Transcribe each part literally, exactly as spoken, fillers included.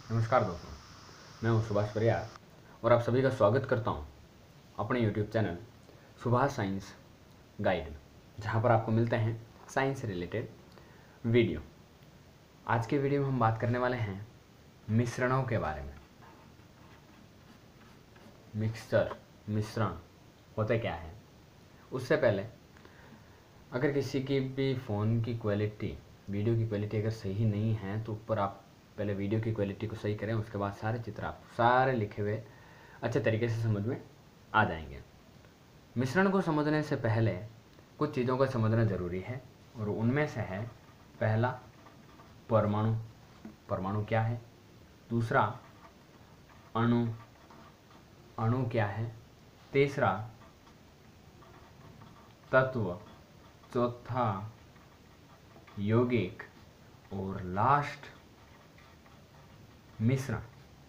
नमस्कार दोस्तों, मैं हूं सुभाष परियार और आप सभी का स्वागत करता हूं अपने YouTube channel Subhash science guide में, जहां पर आपको मिलते हैं साइंस से रिलेटेड वीडियो। आज के वीडियो में हम बात करने वाले हैं मिश्रणों के बारे में। मिक्सचर, मिश्रण होते क्या है। उससे पहले अगर किसी की भी फ़ोन की क्वालिटी, वीडियो की क्वालिटी अगर सही नहीं है तो ऊपर आप पहले वीडियो की क्वालिटी को सही करें, उसके बाद सारे चित्र आप सारे लिखे हुए अच्छे तरीके से समझ में आ जाएंगे। मिश्रण को समझने से पहले कुछ चीज़ों को समझना ज़रूरी है और उनमें से है पहला परमाणु। परमाणु क्या है। दूसरा अणु, अणु क्या है। तीसरा तत्व। चौथा यौगिक और लास्ट मिश्रण।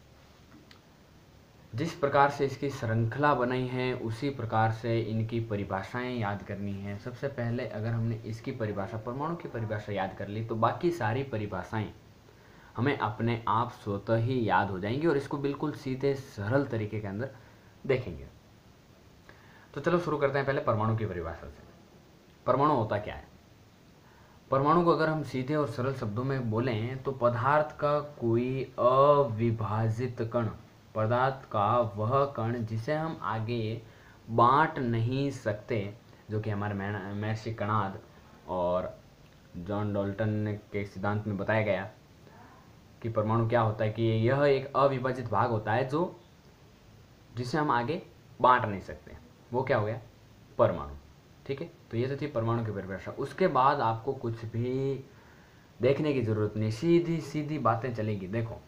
जिस प्रकार से इसकी श्रृंखला बनाई है उसी प्रकार से इनकी परिभाषाएं याद करनी है। सबसे पहले अगर हमने इसकी परिभाषा, परमाणु की परिभाषा याद कर ली तो बाकी सारी परिभाषाएं हमें अपने आप स्वतः ही याद हो जाएंगी और इसको बिल्कुल सीधे सरल तरीके के अंदर देखेंगे। तो चलो शुरू करते हैं पहले परमाणु की परिभाषा से। परमाणु होता क्या है। परमाणु को अगर हम सीधे और सरल शब्दों में बोलें तो पदार्थ का कोई अविभाजित कण, पदार्थ का वह कण जिसे हम आगे बांट नहीं सकते, जो कि हमारे महर्षि कणाद और जॉन डाल्टन के सिद्धांत में बताया गया कि परमाणु क्या होता है कि यह एक अविभाजित भाग होता है जो जिसे हम आगे बांट नहीं सकते। वो क्या हो गया, परमाणु। ठीक है, तो ये तो थी परमाणु की परिभाषा। उसके बाद आपको कुछ भी देखने की जरूरत नहीं, सीधी सीधी बातें चलेगी। देखो,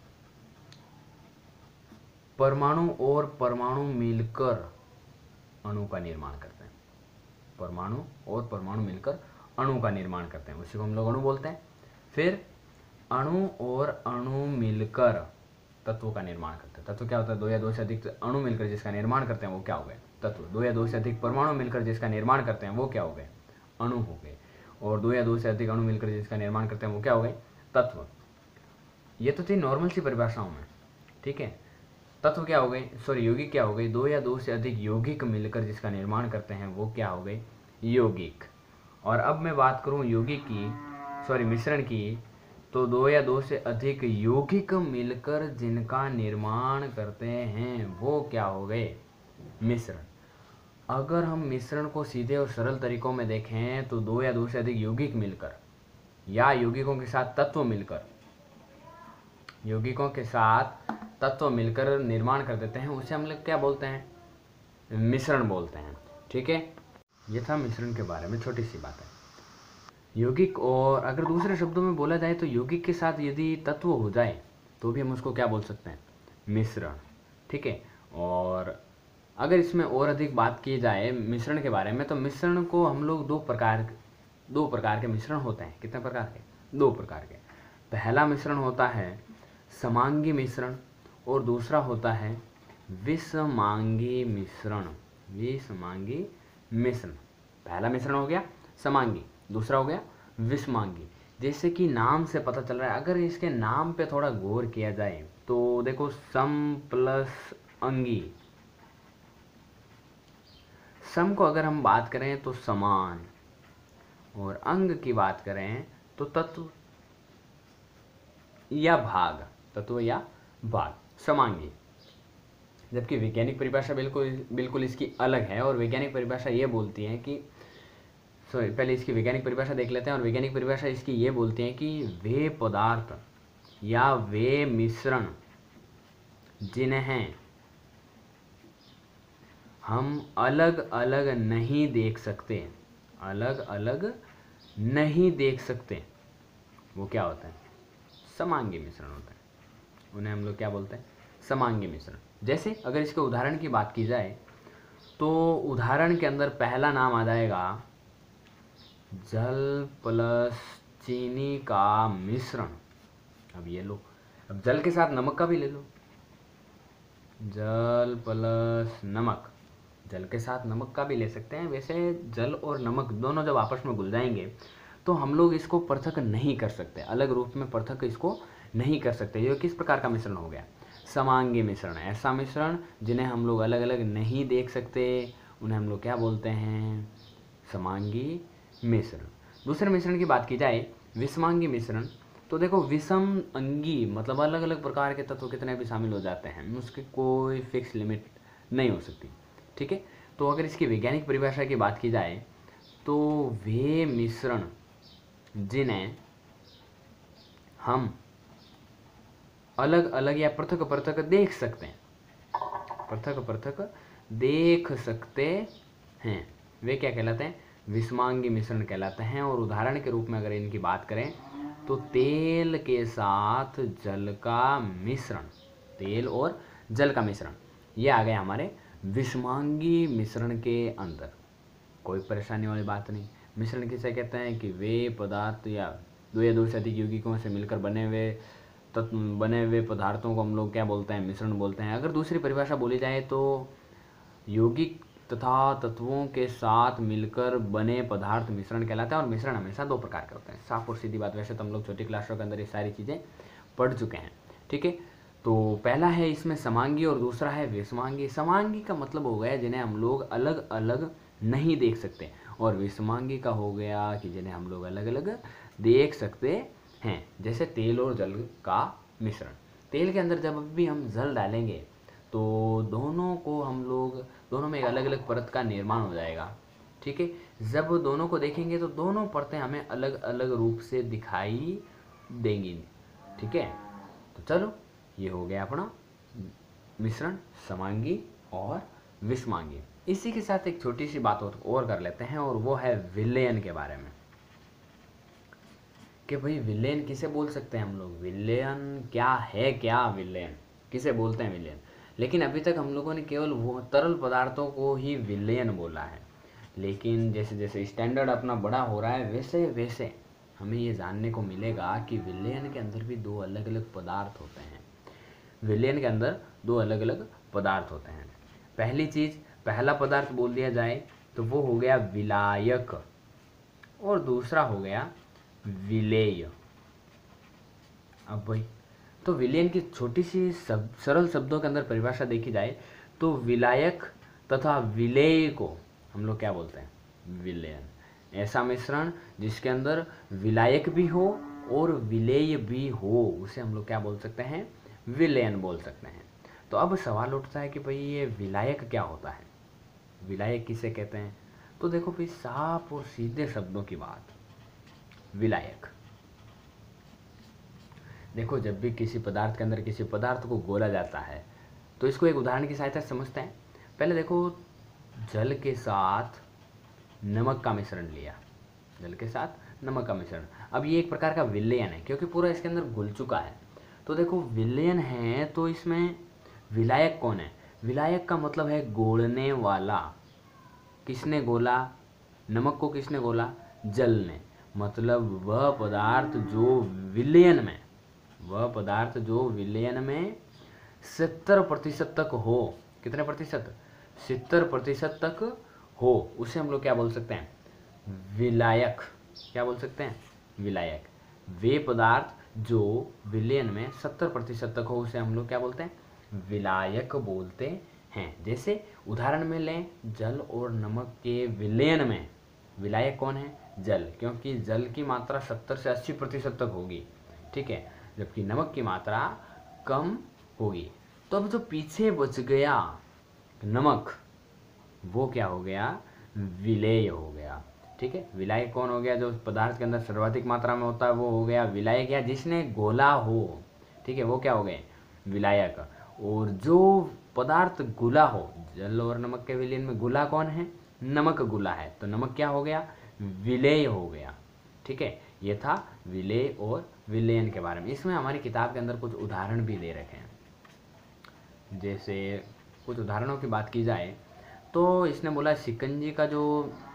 परमाणु और परमाणु मिलकर अणु का निर्माण करते हैं। परमाणु और परमाणु मिलकर अणु का निर्माण करते हैं, उसी को हम लोग अणु बोलते हैं। फिर अणु और अणु मिलकर तत्वों का निर्माण करते हैं। तत्व क्या होता है, दो या दो से अधिक अणु मिलकर जिसका निर्माण करते हैं वो क्या हो गए, तत्व। दो या दो से अधिक परमाणु मिलकर जिसका निर्माण करते हैं वो क्या हो गए, अणु हो गए। और दो या दो से अधिक अणु मिलकर जिसका निर्माण करते हैं वो क्या हो गए, तत्व। ये तो थी नॉर्मल सी परिभाषाओं में। ठीक है, तत्व क्या हो गए, सॉरी यौगिक क्या हो गई, दो या दो से अधिक यौगिक मिलकर जिसका निर्माण करते हैं वो क्या हो गए, यौगिक। और अब मैं बात करूं यौगिक की, सॉरी मिश्रण की, तो दो या दो से अधिक यौगिक मिलकर जिनका निर्माण करते हैं वो क्या हो गए, मिश्रण। अगर हम मिश्रण को सीधे और सरल तरीकों में देखें तो दो या दो से अधिक यौगिक मिलकर या यौगिकों के साथ तत्व मिलकर, यौगिकों के साथ तत्व मिलकर निर्माण कर देते हैं, उसे हम लोग क्या बोलते हैं, मिश्रण बोलते हैं। ठीक है, ये था मिश्रण के बारे में छोटी सी बात है। यौगिक, और अगर दूसरे शब्दों में बोला जाए तो यौगिक के साथ यदि तत्व हो जाए तो भी हम उसको क्या बोल सकते हैं, मिश्रण। ठीक है, और अगर इसमें और अधिक बात की जाए मिश्रण के बारे में तो मिश्रण को हम लोग दो प्रकार दो प्रकार के मिश्रण होते हैं। कितने प्रकार के, दो प्रकार के। पहला मिश्रण होता है समांगी मिश्रण और दूसरा होता है विषमांगी मिश्रण। विषमांगी मिश्रण, पहला मिश्रण हो गया समांगी, दूसरा हो गया विषमांगी। जैसे कि नाम से पता चल रहा है, अगर इसके नाम पे थोड़ा गौर किया जाए तो देखो, सम प्लस अंगी। सम को अगर हम बात करें तो समान, और अंग की बात करें तो तत्व या भाग, तत्व या भाग, समांगी। जबकि वैज्ञानिक परिभाषा बिल्कुल बिल्कुल इसकी अलग है, और वैज्ञानिक परिभाषा ये बोलती है कि, सॉरी पहले इसकी वैज्ञानिक परिभाषा देख लेते हैं। और वैज्ञानिक परिभाषा इसकी ये बोलती है कि वे पदार्थ या वे मिश्रण जिन्हें हम अलग अलग नहीं देख सकते, अलग अलग नहीं देख सकते, वो क्या होता है, समांगी मिश्रण होता है। उन्हें हम लोग क्या बोलते हैं, समांगी मिश्रण। जैसे अगर इसके उदाहरण की बात की जाए तो उदाहरण के अंदर पहला नाम आ जाएगा जल प्लस चीनी का मिश्रण। अब ये लो, अब जल के साथ नमक का भी ले लो, जल प्लस नमक, जल के साथ नमक का भी ले सकते हैं। वैसे जल और नमक दोनों जब आपस में घुल जाएंगे तो हम लोग इसको पृथक नहीं कर सकते, अलग रूप में पृथक इसको नहीं कर सकते। ये किस प्रकार का मिश्रण हो गया? समांगी मिश्रण। ऐसा मिश्रण जिन्हें हम लोग अलग अलग नहीं देख सकते उन्हें हम लोग क्या बोलते हैं? समांगी मिश्रण। दूसरे मिश्रण की बात की जाए विषमांगी मिश्रण, तो देखो विषम अंगी मतलब अलग अलग प्रकार के तत्व कितने भी शामिल हो जाते हैं, उसकी कोई फिक्स लिमिट नहीं हो सकती। ठीक है, तो अगर इसकी वैज्ञानिक परिभाषा की बात की जाए तो वे मिश्रण जिन्हें हम अलग अलग या पृथक पृथक देख सकते हैं, पृथक पृथक देख सकते हैं, वे क्या कहलाते हैं? विषमांगी मिश्रण कहलाते हैं। और उदाहरण के रूप में अगर इनकी बात करें तो तेल के साथ जल का मिश्रण, तेल और जल का मिश्रण, ये आ गया हमारे विषमांगी मिश्रण के अंदर। कोई परेशानी वाली बात नहीं। मिश्रण किसे कहते हैं? कि वे पदार्थ या दो या दो से अधिक यौगिकों से मिलकर बने हुए तत्व बने हुए पदार्थों को हम लोग क्या बोलते हैं? मिश्रण बोलते हैं। अगर दूसरी परिभाषा बोली जाए तो यौगिक तथा तत्वों के साथ मिलकर बने पदार्थ मिश्रण कहलाता है। और मिश्रण हमेशा दो प्रकार के होते हैं, साफ और सीधी बात। वैसे तो हम लोग छोटी क्लासों के अंदर ये सारी चीज़ें पढ़ चुके हैं। ठीक है, तो पहला है इसमें समांगी और दूसरा है विषमांगी। समांगी का मतलब हो गया जिन्हें हम लोग अलग अलग नहीं देख सकते, और विषमांगी का हो गया कि जिन्हें हम लोग अलग अलग देख सकते हैं। जैसे तेल और जल का मिश्रण। तेल के अंदर जब भी हम जल डालेंगे तो दोनों को हम लोग दोनों में एक अलग अलग परत का निर्माण हो जाएगा। ठीक है, जब दोनों को देखेंगे तो दोनों परतें हमें अलग अलग रूप से दिखाई देंगी। ठीक है, तो चलो ये हो गया अपना मिश्रण, समांगी और विषमांगी। इसी के साथ एक छोटी सी बात और कर लेते हैं, और वो है विलयन के बारे में। कि भाई विलयन किसे बोल सकते हैं हम लोग? विलयन क्या है? क्या विलयन किसे बोलते हैं? विलयन। लेकिन अभी तक हम लोगों ने केवल वो तरल पदार्थों को ही विलयन बोला है, लेकिन जैसे जैसे स्टैंडर्ड अपना बड़ा हो रहा है वैसे वैसे हमें ये जानने को मिलेगा कि विलयन के अंदर भी दो अलग अलग पदार्थ होते हैं। विलयन के अंदर दो अलग अलग पदार्थ होते हैं। पहली चीज़, पहला पदार्थ बोल दिया जाए तो वो हो गया विलायक, और दूसरा हो गया विलेय। अब भाई तो विलयन की छोटी सी सब सरल शब्दों के अंदर परिभाषा देखी जाए तो विलायक तथा विलेय को हम लोग क्या बोलते हैं? विलयन। ऐसा मिश्रण जिसके अंदर विलायक भी हो और विलेय भी हो उसे हम लोग क्या बोल सकते हैं? विलयन बोल सकते हैं। तो अब सवाल उठता है कि भाई ये विलायक क्या होता है? विलायक किसे कहते हैं? तो देखो भाई साफ और सीधे शब्दों की बात, विलायक देखो जब भी किसी पदार्थ के अंदर किसी पदार्थ को घोला जाता है तो इसको एक उदाहरण की सहायता से समझते हैं। पहले देखो जल के साथ नमक का मिश्रण लिया, जल के साथ नमक का मिश्रण। अब ये एक प्रकार का विलयन है क्योंकि पूरा इसके अंदर घुल चुका है। तो देखो विलयन है तो इसमें विलायक कौन है? विलायक का मतलब है घोलने वाला। किसने घोला? नमक को किसने घोला? जल ने। मतलब वह पदार्थ जो विलयन में वह पदार्थ जो विलयन में सत्तर प्रतिशत तक हो। कितने प्रतिशत? सत्तर प्रतिशत तक हो, उसे हम लोग क्या बोल सकते हैं? विलायक। क्या बोल सकते हैं? विलायक। वे पदार्थ जो विलयन में सत्तर प्रतिशत तक हो उसे हम लोग क्या बोलते हैं? विलायक बोलते हैं। जैसे उदाहरण में लें, जल और नमक के विलयन में विलायक कौन है? जल, क्योंकि जल की मात्रा सत्तर से अस्सी प्रतिशत तक होगी, ठीक है, जबकि नमक की मात्रा कम होगी। तो अब जो पीछे बच गया नमक वो क्या हो गया? विलेय हो गया। ठीक है, विलायक कौन हो गया? जो पदार्थ के अंदर सर्वाधिक मात्रा में होता है वो हो गया विलायक, या जिसने घोला हो, ठीक है, वो क्या हो गए? विलायक। और जो पदार्थ घुला हो, जल और नमक के विलयन में घुला कौन है? नमक घुला है, तो नमक क्या हो गया? विलेय हो गया। ठीक है, ये था विलेय और विलयन के बारे में। इसमें हमारी किताब के अंदर कुछ उदाहरण भी दे रखे हैं। जैसे कुछ उदाहरणों की बात की जाए तो इसने बोला शिकंजी का जो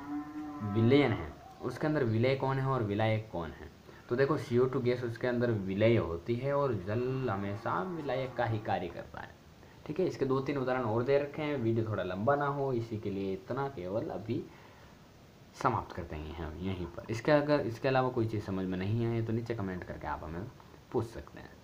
विलयन है उसके अंदर विलेय कौन है और विलायक कौन है। तो देखो सी ओ टू गैस उसके अंदर विलेय होती है और जल हमेशा विलायक का ही कार्य करता है। ठीक है, इसके दो तीन उदाहरण और दे रखे हैं। वीडियो थोड़ा लंबा ना हो इसी के लिए इतना केवल अभी समाप्त करते हैं हम यहीं पर। इसके अगर इसके अलावा कोई चीज़ समझ में नहीं आए तो नीचे कमेंट करके आप हमें पूछ सकते हैं।